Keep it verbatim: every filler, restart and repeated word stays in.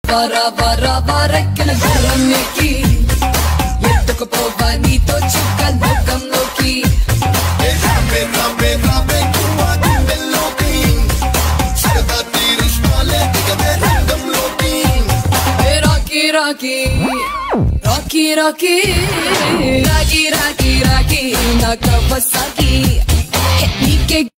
వరా వరా వరెక్కల గుర్రమెక్కి ఎత్తుకుపోవా నీతో చుక్క లోకంలోకి రావే రావే రావే కువా గుండెల్లోకి సరదా తీరుష్మాలే దిగవే రంగంలోకి Rocky Rocky Rocky Rocky Rocky Rocky Rocky నా కవసాకి నీకే